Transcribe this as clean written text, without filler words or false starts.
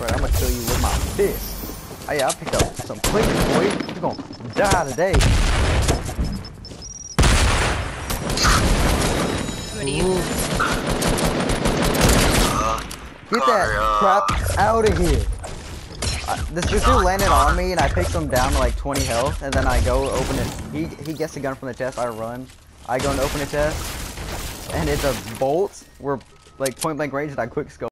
Right, I'm gonna kill you with my fist. Hey, I picked up some quick, boy. You're gonna die today. Get that crap out of here. This dude landed on me and I picked him down to like 20 health, and then I go open it. He gets the gun from the chest. I run. I go and open the chest, and it's a bolt. We're like point blank range, and I quick scope.